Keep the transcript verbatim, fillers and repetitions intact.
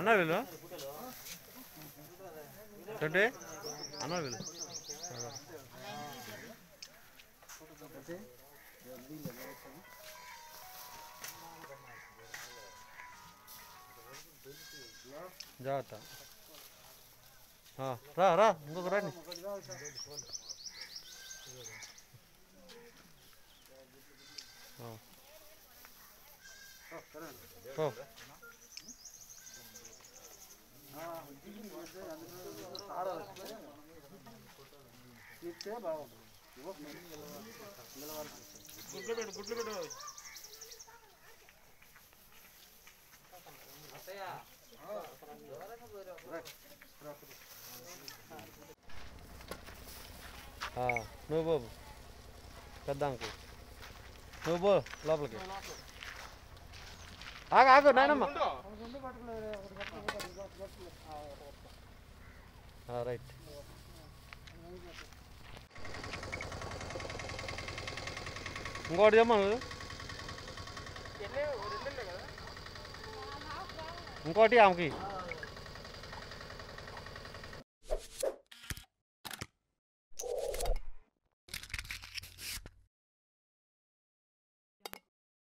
అన్న వీళ్ళు అంటే అన్న వీళ్ళు జాగ్రత్త రా రా ఇంకొక రండి గుడ్లు పెట్టు గుడ్లు పెట్టు నువ్వు బాబు పెద్ద అంకు నువ్వు బో లోపలికి ఆగు ఆగు నాయనమ్మ రైట్ ఇంకోటి చెప్పమా నువ్వు ఇంకోటి ఆమెకి